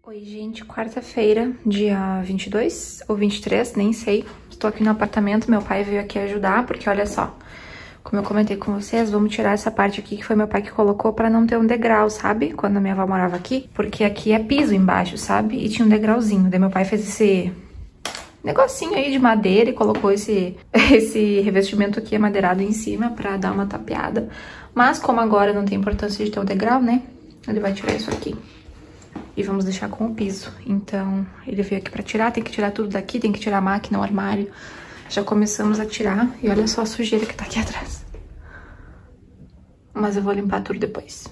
Oi, gente, quarta-feira, dia 22 ou 23, nem sei. Estou aqui no apartamento, meu pai veio aqui ajudar, porque olha só, como eu comentei com vocês, vamos tirar essa parte aqui que foi meu pai que colocou pra não ter um degrau, sabe? Quando a minha avó morava aqui, porque aqui é piso embaixo, sabe? E tinha um degrauzinho, daí meu pai fez esse negocinho aí de madeira e colocou esse revestimento aqui amadeirado em cima pra dar uma tapeada. Mas como agora não tem importância de ter um degrau, né? Ele vai tirar isso aqui. E vamos deixar com o piso. Então, ele veio aqui pra tirar, tem que tirar tudo daqui, tem que tirar a máquina, o armário. Já começamos a tirar e olha só a sujeira que tá aqui atrás. Mas eu vou limpar tudo depois.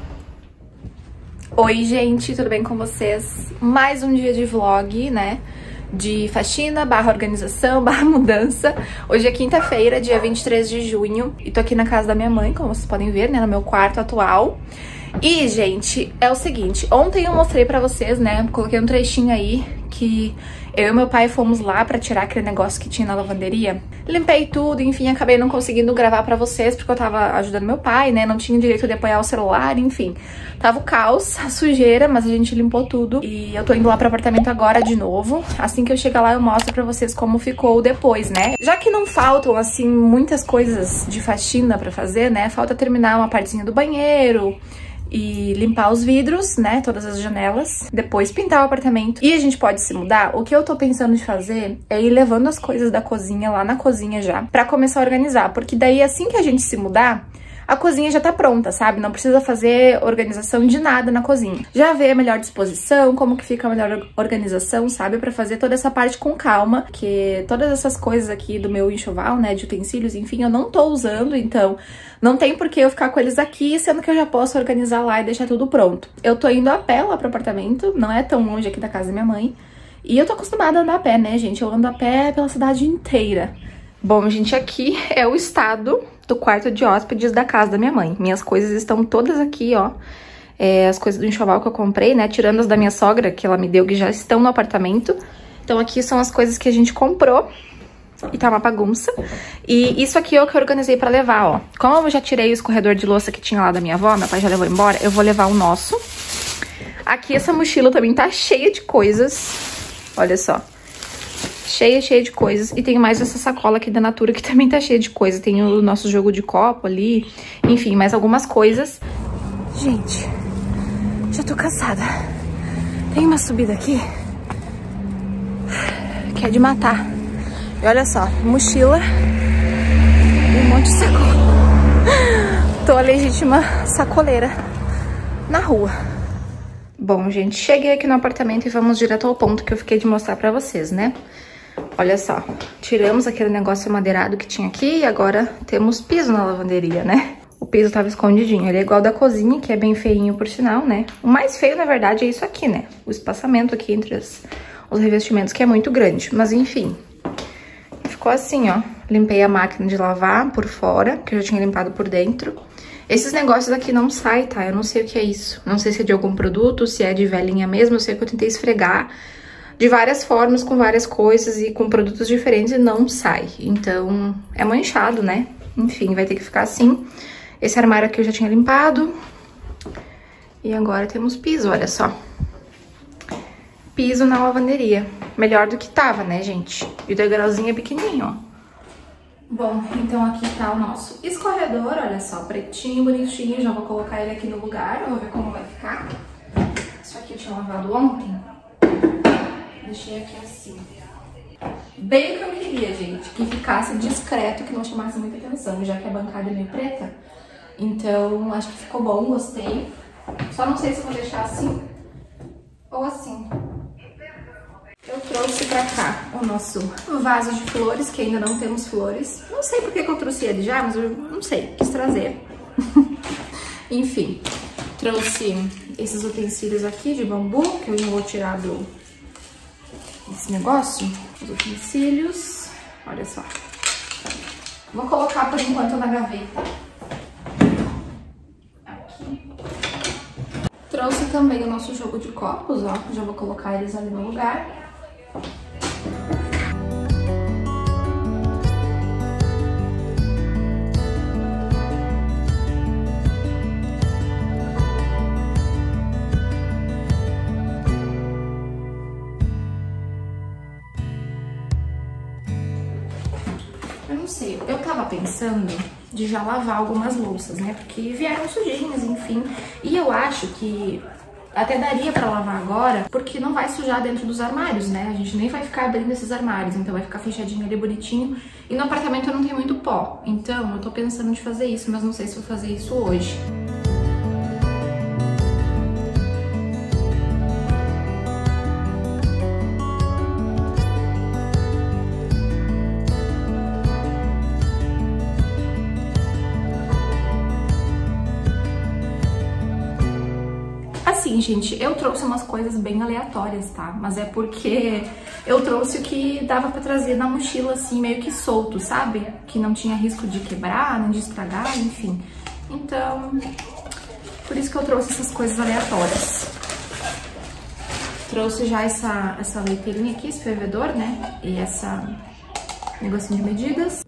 Oi, gente, tudo bem com vocês? Mais um dia de vlog, né? De faxina, /organização, /mudança. Hoje é quinta-feira, dia 23 de junho. E tô aqui na casa da minha mãe, como vocês podem ver, né? No meu quarto atual. E, gente, é o seguinte, ontem eu mostrei pra vocês, né, coloquei um trechinho aí que eu e meu pai fomos lá pra tirar aquele negócio que tinha na lavanderia. Limpei tudo, enfim, acabei não conseguindo gravar pra vocês porque eu tava ajudando meu pai, né, não tinha direito de apoiar o celular, enfim. Tava o caos, a sujeira, mas a gente limpou tudo e eu tô indo lá pro apartamento agora de novo. Assim que eu chegar lá eu mostro pra vocês como ficou depois, né. Já que não faltam, assim, muitas coisas de faxina pra fazer, né, falta terminar uma partezinha do banheiro e limpar os vidros, né, todas as janelas, depois pintar o apartamento e a gente pode se mudar. O que eu tô pensando de fazer é ir levando as coisas da cozinha lá na cozinha já, pra começar a organizar, porque daí assim que a gente se mudar, a cozinha já tá pronta, sabe? Não precisa fazer organização de nada na cozinha. Já vê a melhor disposição, como que fica a melhor organização, sabe? Pra fazer toda essa parte com calma, que todas essas coisas aqui do meu enxoval, né, de utensílios, enfim, eu não tô usando, então não tem por que eu ficar com eles aqui, sendo que eu já posso organizar lá e deixar tudo pronto. Eu tô indo a pé lá pro apartamento, não é tão longe aqui da casa da minha mãe, e eu tô acostumada a andar a pé, né, gente? Eu ando a pé pela cidade inteira. Bom, gente, aqui é o estado do quarto de hóspedes da casa da minha mãe. Minhas coisas estão todas aqui, ó. As coisas do enxoval que eu comprei, né? Tirando as da minha sogra, que ela me deu, que já estão no apartamento. Então aqui são as coisas que a gente comprou. E tá uma bagunça. E isso aqui é o que eu organizei pra levar, ó. Como eu já tirei o escorredor de louça que tinha lá da minha avó, meu pai já levou embora, eu vou levar o nosso. Aqui essa mochila também tá cheia de coisas. Olha só. Cheia de coisas. E tem mais essa sacola aqui da Natura que também tá cheia de coisa. Tem o nosso jogo de copo ali. Enfim, mais algumas coisas. Gente, já tô cansada. Tem uma subida aqui que é de matar. E olha só, mochila e um monte de sacola. Tô a legítima sacoleira na rua. Bom, gente, cheguei aqui no apartamento e vamos direto ao ponto que eu fiquei de mostrar pra vocês, né? Olha só, tiramos aquele negócio madeirado que tinha aqui e agora temos piso na lavanderia, né? O piso tava escondidinho, ele é igual da cozinha, que é bem feinho por sinal, né? O mais feio, na verdade, é isso aqui, né? O espaçamento aqui entre os revestimentos, que é muito grande, mas enfim. Ficou assim, ó. Limpei a máquina de lavar por fora, que eu já tinha limpado por dentro. Esses negócios aqui não saem, tá? Eu não sei o que é isso. Não sei se é de algum produto, se é de velhinha mesmo. Eu sei que eu tentei esfregar de várias formas, com várias coisas e com produtos diferentes e não sai. Então, é manchado, né? Enfim, vai ter que ficar assim. Esse armário aqui eu já tinha limpado. E agora temos piso, olha só. Piso na lavanderia. Melhor do que tava, né, gente? E o degrauzinho é pequenininho, ó. Bom, então aqui tá o nosso escorredor, olha só, pretinho, bonitinho. Já vou colocar ele aqui no lugar, vou ver como vai ficar. Isso aqui eu tinha lavado ontem. Deixei aqui assim. Bem o que eu queria, gente, que ficasse discreto, que não chamasse muita atenção, já que a bancada é meio preta. Então, acho que ficou bom, gostei. Só não sei se eu vou deixar assim ou assim. Eu trouxe pra cá o nosso vaso de flores, que ainda não temos flores. Não sei por que eu trouxe ele já, mas eu não sei, quis trazer. Enfim, trouxe esses utensílios aqui de bambu, que eu já vou tirar desse negócio. Os utensílios, olha só. Vou colocar por enquanto na gaveta. Aqui. Trouxe também o nosso jogo de copos, ó. Já vou colocar eles ali no lugar. eu tava pensando de já lavar algumas louças, né? Porque vieram sujinhas, enfim. E eu acho que até daria pra lavar agora, porque não vai sujar dentro dos armários, né? A gente nem vai ficar abrindo esses armários, então vai ficar fechadinho ali, bonitinho. E no apartamento não tem muito pó, então eu tô pensando de fazer isso, mas não sei se vou fazer isso hoje. Assim, gente, eu trouxe umas coisas bem aleatórias, tá? Mas é porque eu trouxe o que dava pra trazer na mochila, assim, meio que solto, sabe? Que não tinha risco de quebrar, nem de estragar, enfim. Então, por isso que eu trouxe essas coisas aleatórias. Trouxe já essa leiteirinha aqui, esse fervedor, né? E essa negocinho de medidas.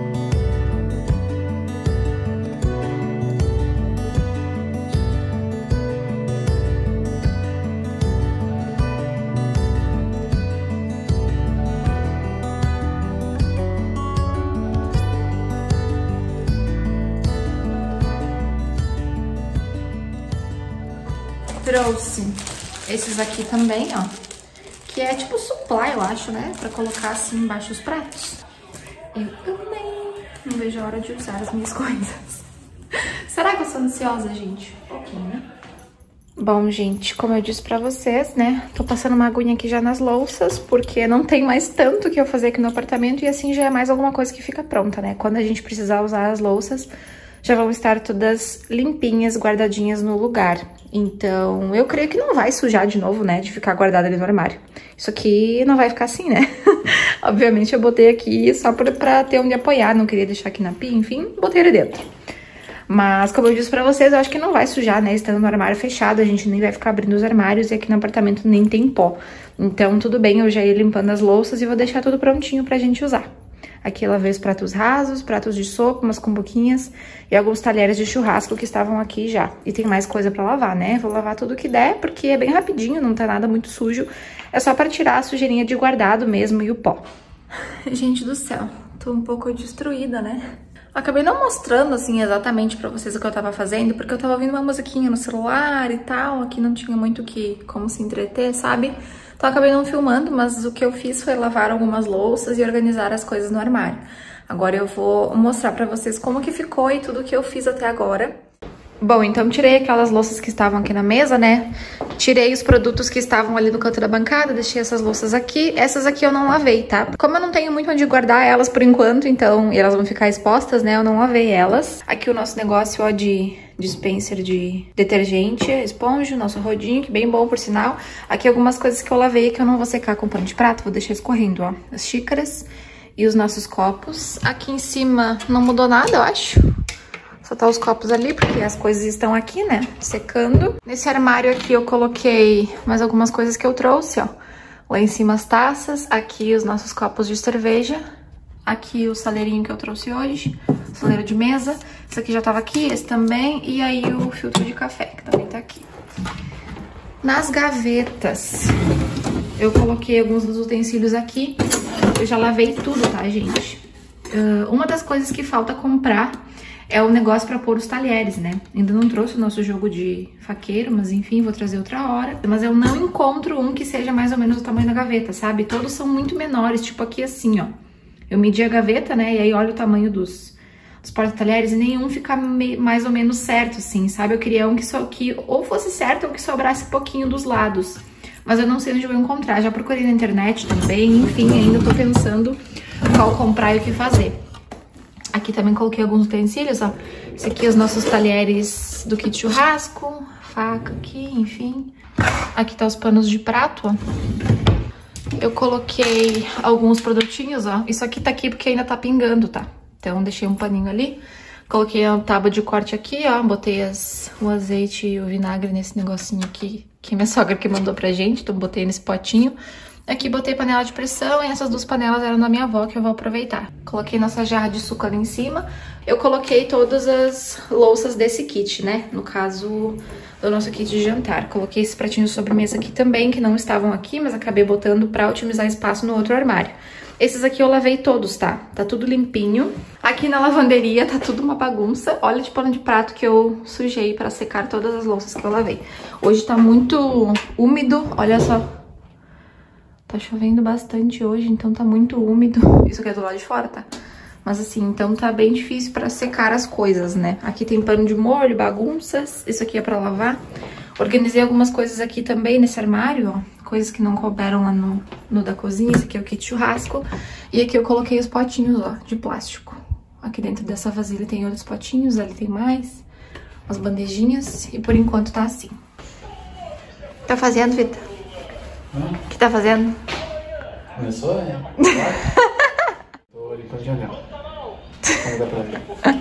Trouxe esses aqui também, ó, que é tipo supply, eu acho, né? Pra colocar assim embaixo os pratos. Eu também não vejo a hora de usar as minhas coisas. Será que eu sou ansiosa, gente? Um pouquinho, né? Bom, gente, como eu disse pra vocês, né? Tô passando uma aguinha aqui já nas louças, porque não tem mais tanto que eu fazer aqui no apartamento e assim já é mais alguma coisa que fica pronta, né? Quando a gente precisar usar as louças, já vão estar todas limpinhas, guardadinhas no lugar. Então, eu creio que não vai sujar de novo, né, de ficar guardada ali no armário. Isso aqui não vai ficar assim, né? Obviamente eu botei aqui só pra ter onde apoiar, não queria deixar aqui na pia, enfim, botei ele dentro. Mas, como eu disse pra vocês, eu acho que não vai sujar, né, estando no armário fechado, a gente nem vai ficar abrindo os armários e aqui no apartamento nem tem pó. Então, tudo bem, eu já ia limpando as louças e vou deixar tudo prontinho pra gente usar. Aqui eu lavei os pratos rasos, pratos de sopa, umas cumbuquinhas e alguns talheres de churrasco que estavam aqui já. E tem mais coisa pra lavar, né? Vou lavar tudo que der, porque é bem rapidinho, não tá nada muito sujo. É só pra tirar a sujeirinha de guardado mesmo e o pó. Gente do céu, tô um pouco destruída, né? Acabei não mostrando, assim, exatamente pra vocês o que eu tava fazendo, porque eu tava ouvindo uma musiquinha no celular e tal, aqui não tinha muito como se entreter, sabe? Então, acabei não filmando, mas o que eu fiz foi lavar algumas louças e organizar as coisas no armário. Agora eu vou mostrar pra vocês como que ficou e tudo que eu fiz até agora. Bom, então tirei aquelas louças que estavam aqui na mesa, né? Tirei os produtos que estavam ali no canto da bancada, deixei essas louças aqui. Essas aqui eu não lavei, tá? Como eu não tenho muito onde guardar elas por enquanto, então, e elas vão ficar expostas, né? Eu não lavei elas. Aqui o nosso negócio, ó, de dispenser de detergente, esponja, nosso rodinho, que bem bom, por sinal. Aqui algumas coisas que eu lavei que eu não vou secar com pano de prato, vou deixar escorrendo, ó. As xícaras e os nossos copos. Aqui em cima não mudou nada, eu acho. Só tá os copos ali, porque as coisas estão aqui, né, secando. Nesse armário aqui eu coloquei mais algumas coisas que eu trouxe, ó. Lá em cima as taças, aqui os nossos copos de cerveja. Aqui o saleirinho que eu trouxe hoje, saleiro de mesa. Esse aqui já tava aqui, esse também. E aí o filtro de café, que também tá aqui. Nas gavetas, eu coloquei alguns dos utensílios aqui. Eu já lavei tudo, tá, gente? Uma das coisas que falta comprar é o negócio pra pôr os talheres, né? Ainda não trouxe o nosso jogo de faqueiro, mas enfim, vou trazer outra hora. Mas eu não encontro um que seja mais ou menos o tamanho da gaveta, sabe? Todos são muito menores, tipo aqui assim, ó. Eu medi a gaveta, né? E aí olha o tamanho dos porta-talheres e nenhum fica mais ou menos certo, assim, sabe? Eu queria um que ou fosse certo ou que sobrasse pouquinho dos lados. Mas eu não sei onde eu vou encontrar. Já procurei na internet também, enfim, ainda tô pensando qual comprar e o que fazer. Aqui também coloquei alguns utensílios, ó. Esse aqui é os nossos talheres do kit churrasco, faca aqui, enfim. Aqui tá os panos de prato, ó. Eu coloquei alguns produtinhos, ó. Isso aqui tá aqui porque ainda tá pingando, tá? Então deixei um paninho ali. Coloquei a tábua de corte aqui, ó. Botei o azeite e o vinagre nesse negocinho aqui, que minha sogra que mandou pra gente, então botei nesse potinho. Aqui botei panela de pressão e essas duas panelas eram da minha avó, que eu vou aproveitar. Coloquei nossa jarra de suco ali em cima. Eu coloquei todas as louças desse kit, né? No caso do nosso kit de jantar. Coloquei esses pratinhos de sobremesa aqui também, que não estavam aqui, mas acabei botando pra otimizar espaço no outro armário. Esses aqui eu lavei todos, tá? Tá tudo limpinho. Aqui na lavanderia tá tudo uma bagunça. Olha de pano de prato que eu sujei pra secar todas as louças que eu lavei. Hoje tá muito úmido, olha só. Tá chovendo bastante hoje, então tá muito úmido. Isso aqui é do lado de fora, tá? Mas assim, então tá bem difícil pra secar as coisas, né? Aqui tem pano de molho, bagunças. Isso aqui é pra lavar. Organizei algumas coisas aqui também nesse armário, ó. Coisas que não couberam lá no da cozinha. Esse aqui é o kit churrasco. E aqui eu coloquei os potinhos, ó, de plástico. Aqui dentro dessa vasilha tem outros potinhos, ali tem mais. As bandejinhas. E por enquanto tá assim. O que tá fazendo, Vitor? O que tá fazendo? Começou, é? Tô limpando a janela. Como dá pra ver?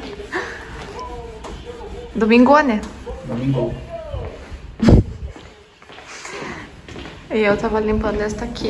Domingo, né? Domingo. E eu tava limpando esta aqui.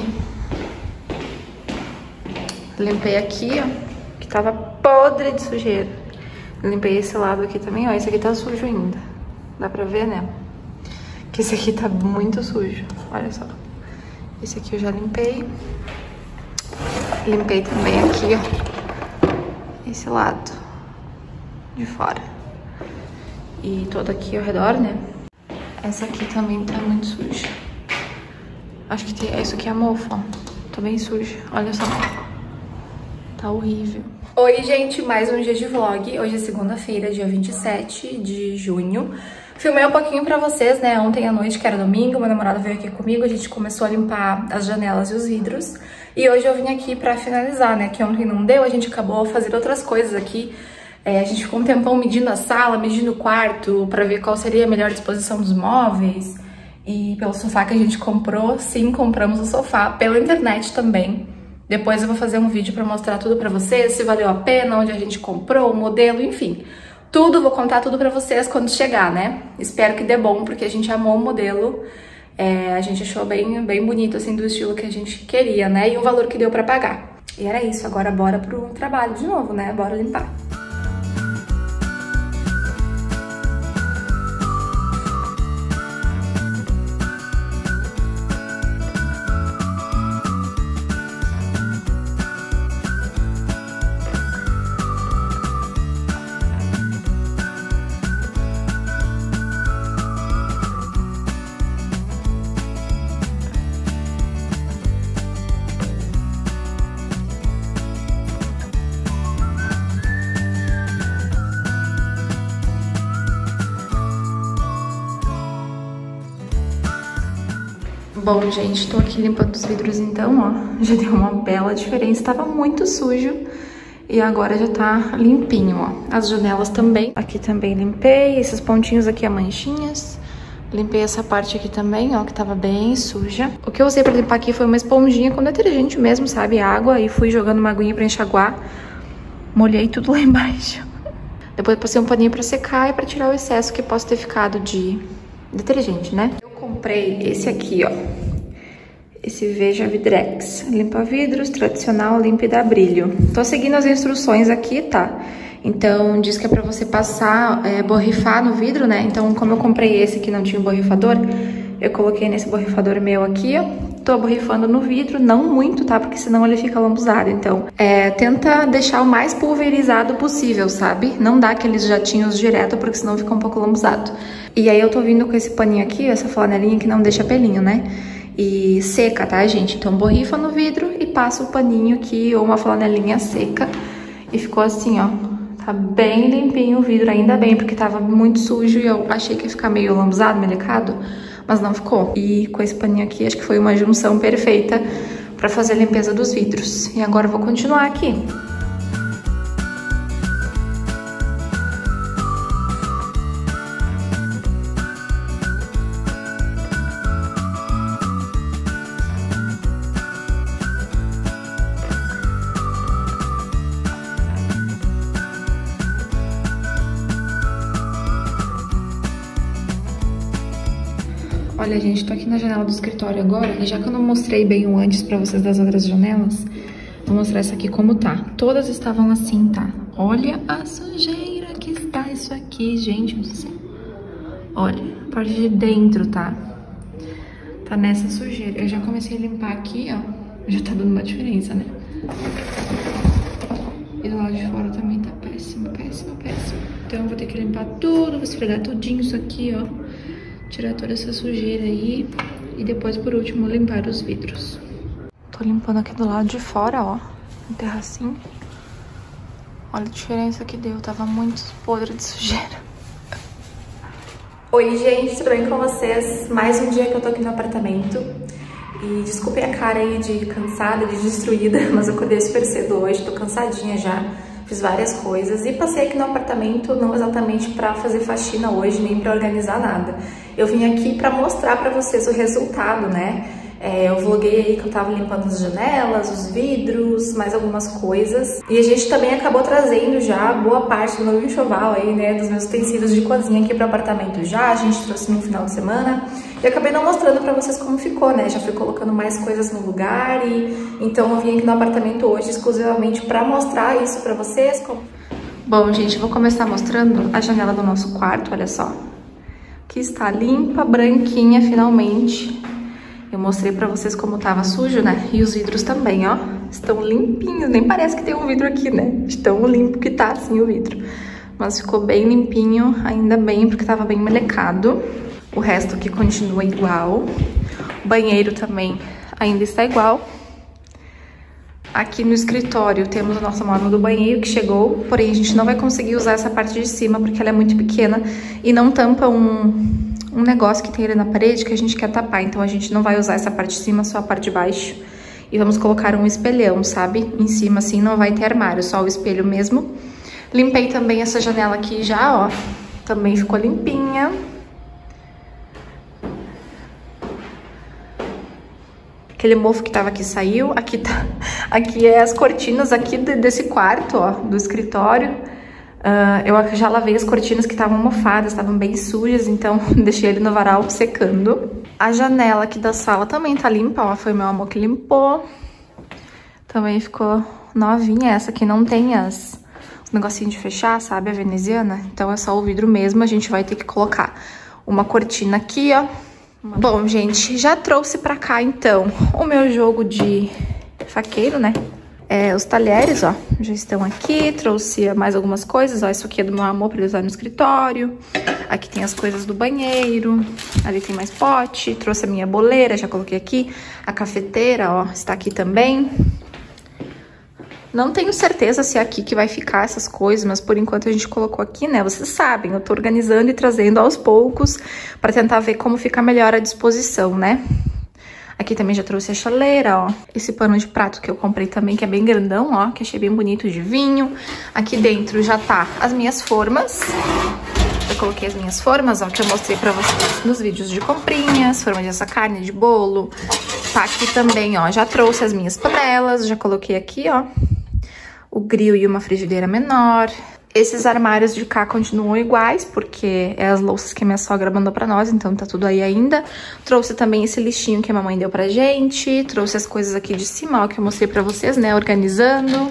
Limpei aqui, ó, que tava podre de sujeira. Limpei esse lado aqui também, ó. Esse aqui tá sujo ainda. Dá pra ver, né? Que esse aqui tá muito sujo. Olha só. Esse aqui eu já limpei. Limpei também aqui, ó. Esse lado de fora. E todo aqui ao redor, né? Essa aqui também tá muito suja. Acho que tem... Isso aqui é mofo, ó. Tá bem suja. Olha só. Tá horrível. Oi, gente. Mais um dia de vlog. Hoje é segunda-feira, dia 27 de junho. Filmei um pouquinho pra vocês, né? Ontem à noite, que era domingo, meu namorado veio aqui comigo. A gente começou a limpar as janelas e os vidros. E hoje eu vim aqui pra finalizar, né? Que ontem não deu. A gente acabou fazendo outras coisas aqui. A gente ficou um tempão medindo a sala, medindo o quarto, pra ver qual seria a melhor disposição dos móveis. E pelo sofá que a gente comprou, sim, compramos o sofá pela internet também. Depois eu vou fazer um vídeo pra mostrar tudo pra vocês, se valeu a pena, onde a gente comprou, o modelo, enfim. Tudo, vou contar tudo pra vocês quando chegar, né? Espero que dê bom, porque a gente amou o modelo. A gente achou bem bonito, assim, do estilo que a gente queria, né? E o valor que deu pra pagar. E era isso, agora bora pro trabalho de novo, né? Bora limpar. Bom, gente, tô aqui limpando os vidros então, ó. Já deu uma bela diferença, tava muito sujo. E agora já tá limpinho, ó. As janelas também. Aqui também limpei, esses pontinhos aqui, as manchinhas. Limpei essa parte aqui também, ó, que tava bem suja. O que eu usei pra limpar aqui foi uma esponjinha com detergente mesmo, sabe? Água, e fui jogando uma aguinha pra enxaguar. Molhei tudo lá embaixo. Depois passei um paninho pra secar e pra tirar o excesso que possa ter ficado de detergente, né? Comprei esse aqui, ó, esse Veja Vidrex, limpa vidros, tradicional, limpa e dá brilho. Tô seguindo as instruções aqui, tá? Então, diz que é pra você passar, borrifar no vidro, né? Então, como eu comprei esse que não tinha um borrifador, eu coloquei nesse borrifador meu aqui, ó. Tô borrifando no vidro, não muito, tá? Porque senão ele fica lambuzado. Então, tenta deixar o mais pulverizado possível, sabe? Não dá aqueles jatinhos direto, porque senão fica um pouco lambuzado. E aí eu tô vindo com esse paninho aqui, essa flanelinha que não deixa pelinho, né? E seca, tá, gente? Então borrifa no vidro e passa o paninho aqui ou uma flanelinha seca. E ficou assim, ó. Tá bem limpinho o vidro, ainda bem, porque tava muito sujo e eu achei que ia ficar meio lambuzado, melecado. Mas não ficou. E com esse paninho aqui, acho que foi uma junção perfeita pra fazer a limpeza dos vidros. E agora eu vou continuar aqui. Olha, gente, tô aqui na janela do escritório agora, e já que eu não mostrei bem o antes pra vocês das outras janelas, vou mostrar essa aqui como tá. Todas estavam assim, tá? Olha a sujeira que está isso aqui, gente do céu. Olha, a parte de dentro, tá? Tá nessa sujeira. Eu já comecei a limpar aqui, ó. Já tá dando uma diferença, né? E do lado de fora também tá péssimo, péssimo, péssimo. Então eu vou ter que limpar tudo, vou esfregar tudinho isso aqui, ó. Tirar toda essa sujeira aí. E depois, por último, limpar os vidros. Tô limpando aqui do lado de fora, ó. No terracinho. Olha a diferença que deu. Tava muito podre de sujeira. Oi, gente. Tudo bem com vocês? Mais um dia que eu tô aqui no apartamento. E desculpem a cara aí de cansada, de destruída, mas eu acordei super cedo hoje, tô cansadinha já, fiz várias coisas e passei aqui no apartamento não exatamente pra fazer faxina hoje, nem pra organizar nada. Eu vim aqui pra mostrar pra vocês o resultado, né? Eu vloguei aí que eu tava limpando as janelas, os vidros, mais algumas coisas. E a gente também acabou trazendo já boa parte do meu enxoval aí, né, dos meus utensílios de cozinha aqui pro apartamento já. A gente trouxe no final de semana. E eu acabei não mostrando pra vocês como ficou, né? Já fui colocando mais coisas no lugar e... Então eu vim aqui no apartamento hoje exclusivamente pra mostrar isso pra vocês. Bom, gente, vou começar mostrando a janela do nosso quarto, olha só. Que está limpa, branquinha, finalmente. Eu mostrei pra vocês como tava sujo, né? E os vidros também, ó. Estão limpinhos, nem parece que tem um vidro aqui, né? De tão limpo que tá, assim, o vidro. Mas ficou bem limpinho, ainda bem, porque tava bem melecado. O resto aqui continua igual. O banheiro também ainda está igual. Aqui no escritório temos a nossa móvel do banheiro que chegou. Porém, a gente não vai conseguir usar essa parte de cima porque ela é muito pequena e não tampa um negócio que tem ali na parede que a gente quer tapar. Então a gente não vai usar essa parte de cima, só a parte de baixo. E vamos colocar um espelhão, sabe? Em cima assim não vai ter armário, só o espelho mesmo. Limpei também essa janela aqui já, ó. Também ficou limpinha. Aquele mofo que tava aqui saiu. Aqui é as cortinas aqui desse quarto, ó, do escritório. Eu já lavei as cortinas que estavam mofadas, estavam bem sujas, então deixei ele no varal secando. A janela aqui da sala também tá limpa, ó, foi meu amor que limpou. Também ficou novinha. Essa aqui não tem os negocinhos de fechar, sabe, a veneziana. Então é só o vidro mesmo, a gente vai ter que colocar uma cortina aqui, ó. Bom, gente, já trouxe pra cá, então, o meu jogo de faqueiro, né? Os talheres, ó, já estão aqui. Trouxe mais algumas coisas, ó. Isso aqui é do meu amor pra ele usar no escritório. Aqui tem as coisas do banheiro. Ali tem mais pote. Trouxe a minha boleira, já coloquei aqui. A cafeteira, ó, está aqui também. Não tenho certeza se é aqui que vai ficar essas coisas, mas por enquanto a gente colocou aqui, né? Vocês sabem, eu tô organizando e trazendo aos poucos pra tentar ver como fica melhor a disposição, né? Aqui também já trouxe a chaleira, ó. Esse pano de prato que eu comprei também, que é bem grandão, ó. Que achei bem bonito, de vinho. Aqui dentro já tá as minhas formas. Eu coloquei as minhas formas, ó, que eu mostrei pra vocês nos vídeos de comprinhas. Forma de assar carne, de bolo. Tá aqui também, ó. Já trouxe as minhas panelas, já coloquei aqui, ó. O grill e uma frigideira menor. Esses armários de cá continuam iguais, porque é as louças que minha sogra mandou pra nós, então tá tudo aí ainda. Trouxe também esse lixinho que a mamãe deu pra gente. Trouxe as coisas aqui de cima, ó, que eu mostrei pra vocês, né, organizando.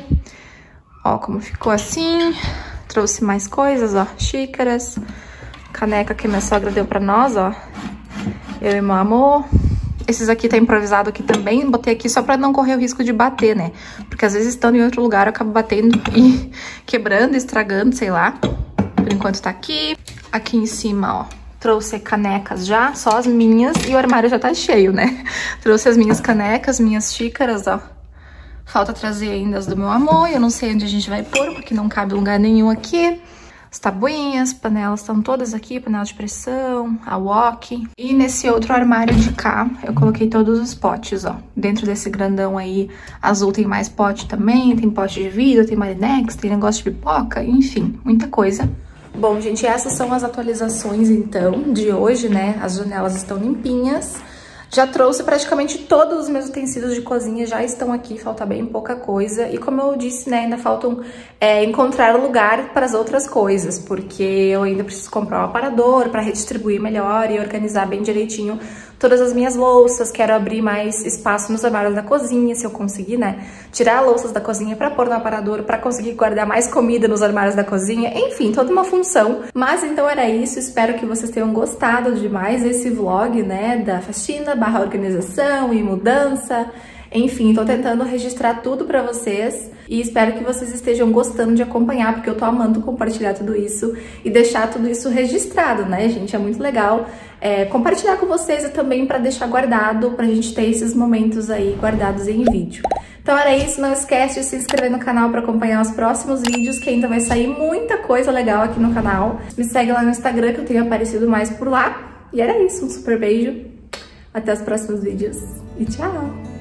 Ó, como ficou assim. Trouxe mais coisas, ó, xícaras. Caneca que minha sogra deu pra nós, ó. Eu e meu amor. Esses aqui tá improvisado aqui também, botei aqui só pra não correr o risco de bater, né? Porque às vezes estando em outro lugar eu acabo batendo e quebrando, estragando, sei lá. Por enquanto tá aqui. Aqui em cima, ó, trouxe canecas já, só as minhas, e o armário já tá cheio, né? Trouxe as minhas canecas, minhas xícaras, ó. Falta trazer ainda as do meu amor, eu não sei onde a gente vai pôr, porque não cabe lugar nenhum aqui. As tabuinhas, panelas estão todas aqui, panela de pressão, a wok. E nesse outro armário de cá, eu coloquei todos os potes, ó. Dentro desse grandão aí, azul tem mais pote também, tem pote de vidro, tem marinex, tem negócio de pipoca, enfim, muita coisa. Bom, gente, essas são as atualizações, então, de hoje, né? As janelas estão limpinhas. Já trouxe praticamente todos os meus utensílios de cozinha, já estão aqui, falta bem pouca coisa. E como eu disse, né, ainda faltam encontrar lugar para as outras coisas, porque eu ainda preciso comprar um aparador para redistribuir melhor e organizar bem direitinho todas as minhas louças. Quero abrir mais espaço nos armários da cozinha, se eu conseguir, né, tirar louças da cozinha para pôr no aparador, para conseguir guardar mais comida nos armários da cozinha, enfim, toda uma função. Mas então era isso, espero que vocês tenham gostado de mais esse vlog, né, da faxina / organização e mudança. Enfim, tô tentando registrar tudo pra vocês e espero que vocês estejam gostando de acompanhar, porque eu tô amando compartilhar tudo isso e deixar tudo isso registrado, né, gente? É muito legal compartilhar com vocês e também pra deixar guardado, pra gente ter esses momentos aí guardados em vídeo. Então era isso, não esquece de se inscrever no canal para acompanhar os próximos vídeos, que ainda vai sair muita coisa legal aqui no canal. Me segue lá no Instagram, que eu tenho aparecido mais por lá. E era isso, um super beijo, até os próximos vídeos e tchau!